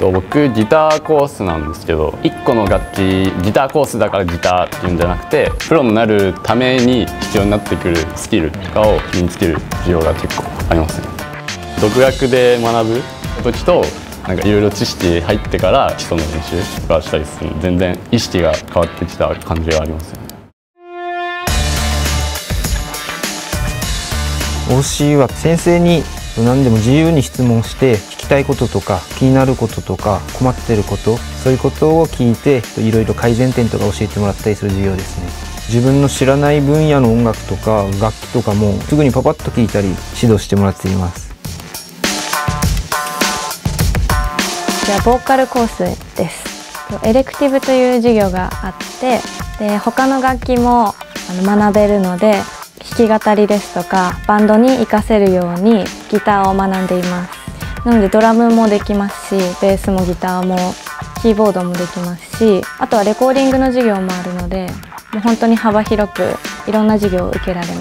僕ギターコースなんですけど、1個の楽器ギターコースだからギターっていうんじゃなくて、プロになるために必要になってくるスキルとかを身につける授業が結構ありますね。独学で学ぶ時となんかいろいろ知識入ってから基礎の練習とかしたりするので、全然意識が変わってきた感じがありますよね。 OC は先生に何でも自由に質問して聞きたいこととか気になることとか困ってること、そういうことを聞いていろいろ改善点とか教えてもらったりする授業ですね。自分の知らない分野の音楽とか楽器とかもすぐにパパッと聞いたり指導してもらっています。 じゃあボーカルコースです。エレクティブという授業があって、で他の楽器も学べるので、弾き語りですとかバンドに活かせるようにギターを学んでいます。なのでドラムもできますし、ベースもギターもキーボードもできますし、あとはレコーディングの授業もあるので、もう本当に幅広くいろんな授業を受けられます。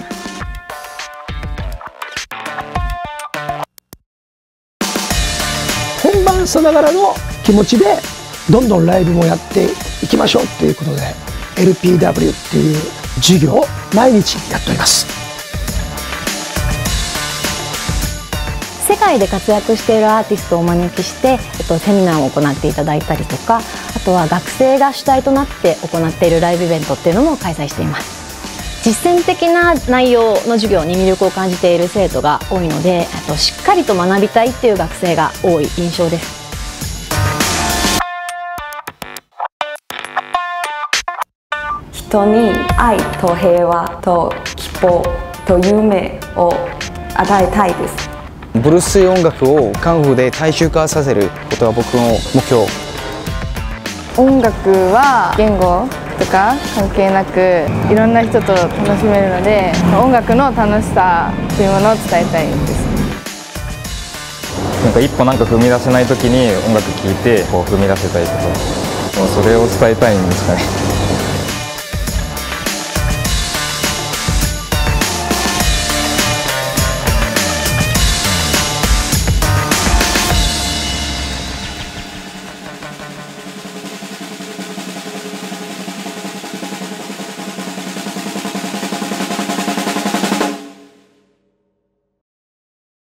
本番さながらの気持ちでどんどんライブもやっていきましょうっていうことで LPW っていう授業を毎日やっております。 世界で活躍しているアーティストをお招きして、セミナーを行っていただいたりとか、あとは学生が主体となって行っているライブイベントっていうのも開催しています。実践的な内容の授業に魅力を感じている生徒が多いので、しっかりと学びたいっていう学生が多い印象です。 人に愛と平和と希望と夢を与えたいです。 ブルース音楽をカンフーで大衆化させることが僕の目標。 音楽は言語とか関係なくいろんな人と楽しめるので、音楽の楽しさというものを伝えたいです。 なんか一歩踏み出せない時に音楽聴いて踏み出せたりとか、それを伝えたいんですかね。